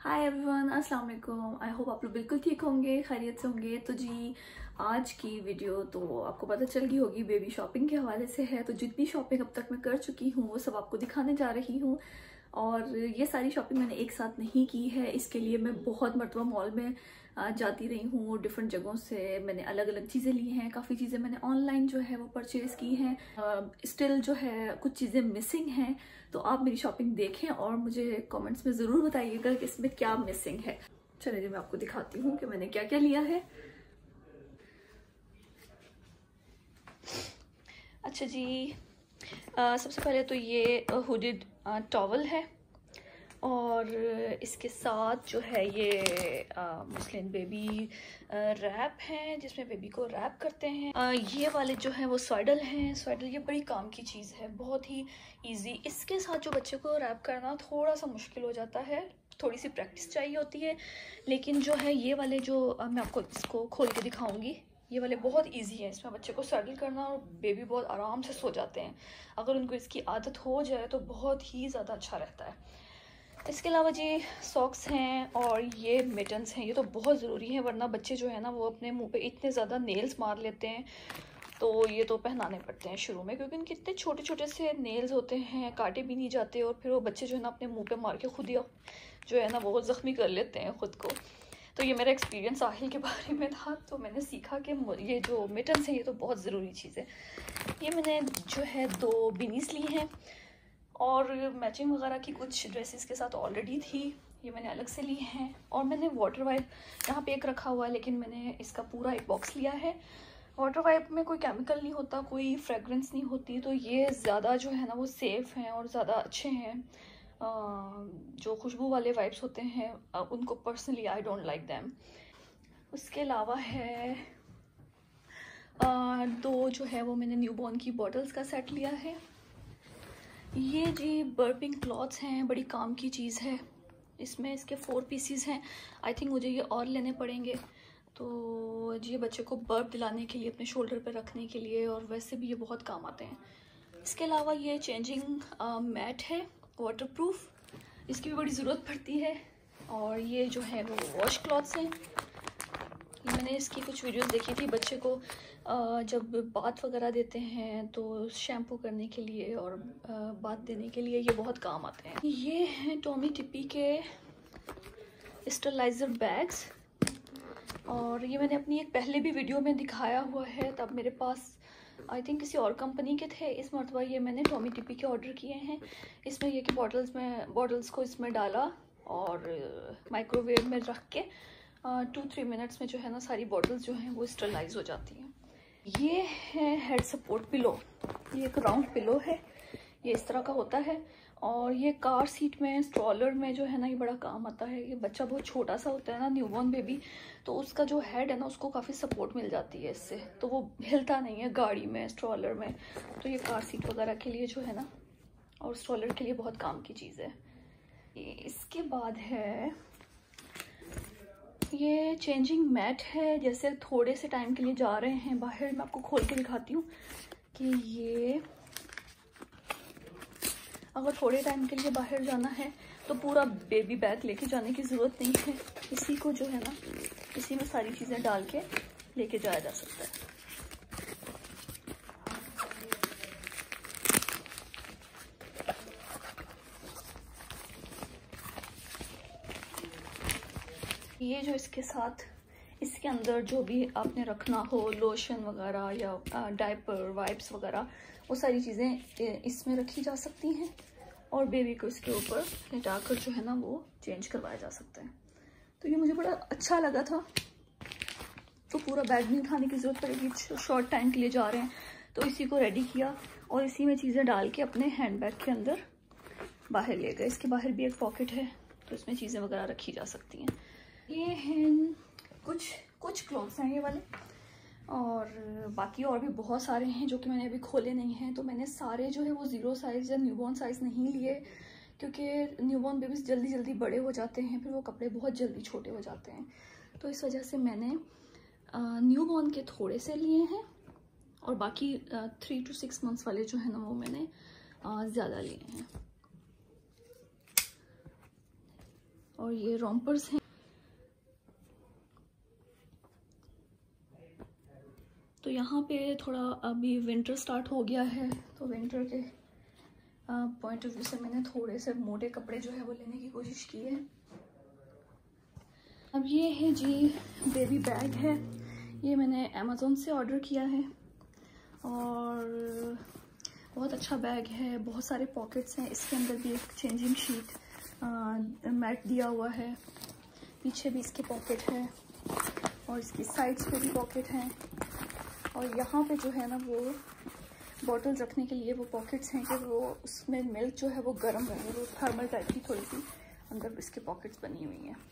Hi everyone, अस्सलाम वालेकुम। I hope आप लोग बिल्कुल ठीक होंगे, खैरियत से होंगे। तो जी, आज की वीडियो तो आपको पता चल गई होगी बेबी शॉपिंग के हवाले से है। तो जितनी शॉपिंग अब तक मैं कर चुकी हूँ वो सब आपको दिखाने जा रही हूँ। और ये सारी शॉपिंग मैंने एक साथ नहीं की है, इसके लिए मैं बहुत मरतबा मॉल में जाती रही हूँ। डिफरेंट जगहों से मैंने अलग अलग चीज़ें ली हैं, काफ़ी चीज़ें मैंने ऑनलाइन जो है वो परचेज़ की हैं। स्टिल जो है कुछ चीज़ें मिसिंग हैं, तो आप मेरी शॉपिंग देखें और मुझे कमेंट्स में ज़रूर बताइएगा कि इसमें क्या मिसिंग है। चलिए जी, मैं आपको दिखाती हूँ कि मैंने क्या क्या लिया है। अच्छा जी, सबसे पहले तो ये हुडिड टॉवल है और इसके साथ जो है ये मुस्लिम बेबी रैप है जिसमें बेबी को रैप करते हैं। ये वाले जो हैं वो स्वेडल हैं। स्वेडल ये बड़ी काम की चीज़ है, बहुत ही इजी। इसके साथ जो बच्चे को रैप करना थोड़ा सा मुश्किल हो जाता है, थोड़ी सी प्रैक्टिस चाहिए होती है। लेकिन जो है ये वाले जो मैं आपको इसको खोल के दिखाऊंगी, ये वाले बहुत इजी है। इसमें बच्चे को सेटल करना और बेबी बहुत आराम से सो जाते हैं। अगर उनको इसकी आदत हो जाए तो बहुत ही ज़्यादा अच्छा रहता है। इसके अलावा जी सॉक्स हैं और ये मिटन्स हैं। ये तो बहुत ज़रूरी है, वरना बच्चे जो है ना वो अपने मुंह पे इतने ज़्यादा नेल्स मार लेते हैं, तो ये तो पहनाने पड़ते हैं शुरू में, क्योंकि उनके इतने छोटे छोटे से नेल्स होते हैं, काटे भी नहीं जाते और फिर वो बच्चे जो है ना अपने मुंह पे मार के खुद ही जो है ना वो ज़ख्मी कर लेते हैं ख़ुद को। तो ये मेरा एक्सपीरियंस साहिल के बारे में था, तो मैंने सीखा कि ये जो मिटन्स हैं ये तो बहुत ज़रूरी चीज़ है। ये मैंने जो है 2 बिनीस ली हैं और मैचिंग वगैरह की कुछ ड्रेसेस के साथ ऑलरेडी थी, ये मैंने अलग से ली हैं। और मैंने वाटर वाइप यहाँ पे एक रखा हुआ है, लेकिन मैंने इसका पूरा एक बॉक्स लिया है। वाटर वाइप में कोई केमिकल नहीं होता, कोई फ्रेगरेंस नहीं होती, तो ये ज़्यादा जो है ना वो सेफ़ हैं और ज़्यादा अच्छे हैं। जो खुशबू वाले वाइप्स होते हैं उनको personally I don't like them. उसके अलावा है 2 जो है वो मैंने न्यूबॉर्न की बॉटल्स का सेट लिया है। ये जी बर्पिंग क्लॉथ्स हैं, बड़ी काम की चीज़ है। इसमें इसके 4 पीसीज हैं। आई थिंक मुझे ये और लेने पड़ेंगे। तो जी बच्चे को बर्प दिलाने के लिए, अपने शोल्डर पर रखने के लिए, और वैसे भी ये बहुत काम आते हैं। इसके अलावा ये चेंजिंग मैट है, वाटरप्रूफ, इसकी भी बड़ी ज़रूरत पड़ती है। और ये जो है वो वॉश क्लॉथ्स हैं। मैंने इसकी कुछ वीडियोस देखी थी, बच्चे को जब बाथ वगैरह देते हैं तो शैम्पू करने के लिए और बाथ देने के लिए ये बहुत काम आते हैं। ये हैं टॉमी टिप्पी के स्टरलाइज़र बैग्स, और ये मैंने अपनी एक पहले भी वीडियो में दिखाया हुआ है, तब मेरे पास आई थिंक किसी और कंपनी के थे। इस मरतबा ये मैंने टॉमी टिप्पी के ऑर्डर किए हैं। इसमें ये कि बॉटल्स को इसमें डाला और माइक्रोवेव में रख के 2-3 मिनट्स में जो है ना सारी बॉटल्स जो हैं वो स्टरलाइज हो जाती हैं। ये है हेड सपोर्ट पिलो। ये एक राउंड पिलो है, ये इस तरह का होता है और ये कार सीट में, स्ट्रॉलर में जो है ना ये बड़ा काम आता है। ये बच्चा बहुत छोटा सा होता है ना, न्यूबॉर्न बेबी, तो उसका जो हेड है ना उसको काफ़ी सपोर्ट मिल जाती है इससे, तो वो हिलता नहीं है गाड़ी में, स्ट्रॉलर में। तो ये कार सीट वगैरह के लिए जो है ना और स्ट्रॉलर के लिए बहुत काम की चीज़ है। इसके बाद है ये चेंजिंग मैट है। जैसे थोड़े से टाइम के लिए जा रहे हैं बाहर, मैं आपको खोल के दिखाती हूँ कि ये अगर थोड़े टाइम के लिए बाहर जाना है तो पूरा बेबी बैग लेके जाने की ज़रूरत नहीं है। इसी को जो है ना, इसी में सारी चीज़ें डाल के लेके जाया जा सकता है। ये जो इसके साथ, इसके अंदर जो भी आपने रखना हो, लोशन वगैरह या डायपर, वाइप्स वगैरह, वो सारी चीज़ें इसमें रखी जा सकती हैं और बेबी को इसके ऊपर लेटाकर जो है ना वो चेंज करवाया जा सकता है। तो ये मुझे बड़ा अच्छा लगा था। तो पूरा बैग नहीं उठाने की ज़रूरत पड़ेगी, शॉर्ट टाइम के लिए जा रहे हैं तो इसी को रेडी किया और इसी में चीज़ें डाल के अपने हैंड बैग के अंदर बाहर ले गए। इसके बाहर भी एक पॉकेट है तो इसमें चीज़ें वगैरह रखी जा सकती हैं। ये हैं कुछ क्लॉथ्स हैं ये वाले, और बाकी और भी बहुत सारे हैं जो कि मैंने अभी खोले नहीं हैं। तो मैंने सारे जो है वो 0 साइज़ या न्यूबॉर्न साइज़ नहीं लिए, क्योंकि न्यूबॉर्न बेबीज़ जल्दी जल्दी बड़े हो जाते हैं, फिर वो कपड़े बहुत जल्दी छोटे हो जाते हैं। तो इस वजह से मैंने न्यूबॉर्न के थोड़े से लिए हैं और बाकी 3 to 6 मंथ्स वाले जो है ना वो मैंने ज़्यादा लिए हैं। और ये रोम्पर्स हैं। तो यहाँ पे थोड़ा अभी विंटर स्टार्ट हो गया है, तो विंटर के पॉइंट ऑफ व्यू से मैंने थोड़े से मोटे कपड़े जो है वो लेने की कोशिश की है। अब ये है जी बेबी बैग है, ये मैंने अमेज़ोन से ऑर्डर किया है और बहुत अच्छा बैग है, बहुत सारे पॉकेट्स हैं। इसके अंदर भी एक चेंजिंग शीट मैट दिया हुआ है, पीछे भी इसके पॉकेट है और इसकी साइड्स पे भी पॉकेट हैं। और यहाँ पे जो है ना वो बॉटल्स रखने के लिए वो पॉकेट्स हैं कि वो उसमें मिल्क जो है वो गर्म रहे, वो थर्मल टाइप की थोड़ी सी अंदर इसके पॉकेट्स बनी हुई हैं।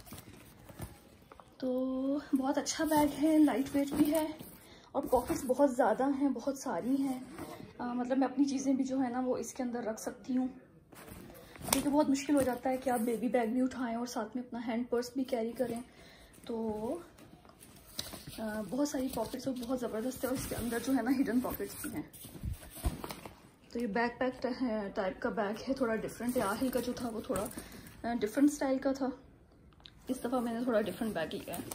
तो बहुत अच्छा बैग है, लाइट वेट भी है और पॉकेट्स बहुत ज़्यादा हैं, बहुत सारी हैं। मतलब मैं अपनी चीज़ें भी जो है ना वो इसके अंदर रख सकती हूँ, क्योंकि बहुत मुश्किल हो जाता है कि आप बेबी बैग भी उठाएं और साथ में अपना हैंड पर्स भी कैरी करें। तो बहुत सारी पॉकेट्स और बहुत ज़बरदस्त है और इसके अंदर जो है ना हिडन पॉकेट्स भी हैं। तो ये बैकपैक टाइप का बैग है, थोड़ा डिफरेंट है। आहिल का जो था वो थोड़ा डिफरेंट स्टाइल का था, इस दफ़ा मैंने थोड़ा डिफरेंट बैग लिया है।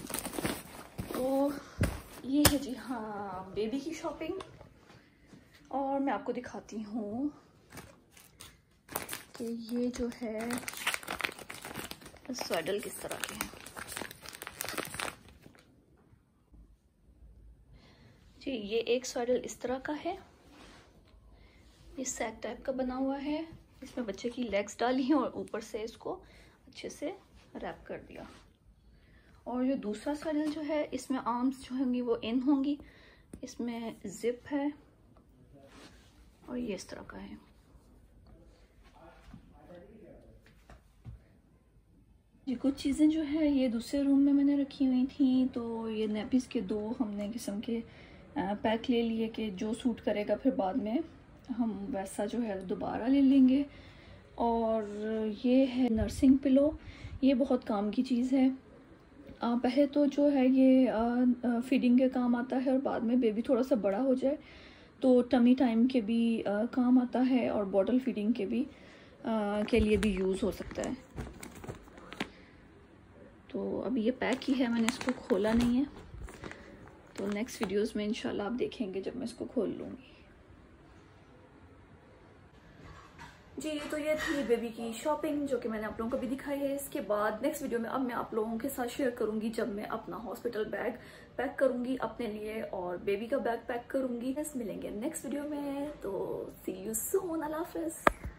तो ये है जी हाँ बेबी की शॉपिंग। और मैं आपको दिखाती हूँ कि ये जो है स्वेडल किस तरह के हैं। जी ये एक स्वेडल इस तरह का है, ये सैक टाइप का बना हुआ है, इसमें बच्चे की लेग्स डाली हैं और ऊपर से इसको अच्छे से रैप कर दिया। और जो दूसरा स्वेडल जो है इसमें आर्म्स जो होंगी वो इन होंगी, इसमें जिप है और ये इस तरह का है। ये कुछ चीज़ें जो है ये दूसरे रूम में मैंने रखी हुई थी, तो ये नेपीज़ के दो हमने किस्म के पैक ले लिए कि जो सूट करेगा फिर बाद में हम वैसा जो है दोबारा ले लेंगे। और ये है नर्सिंग पिलो, ये बहुत काम की चीज़ है। पहले तो जो है ये फीडिंग के काम आता है और बाद में बेबी थोड़ा सा बड़ा हो जाए तो टमी टाइम के भी काम आता है और बॉटल फीडिंग के भी के लिए भी यूज़ हो सकता है। तो अभी ये पैक ही है, मैंने इसको खोला नहीं है, तो नेक्स्ट वीडियोस में इंशाल्लाह आप देखेंगे जब मैं इसको खोल लूँगी। जी तो ये थी बेबी की शॉपिंग जो कि मैंने आप लोगों को भी दिखाई है। इसके बाद नेक्स्ट वीडियो में अब मैं आप लोगों के साथ शेयर करूंगी जब मैं अपना हॉस्पिटल बैग पैक करूंगी अपने लिए और बेबी का बैग पैक करूंगी। बस मिलेंगे नेक्स्ट वीडियो में, तो सी यू सून, अल्लाह हाफिज़।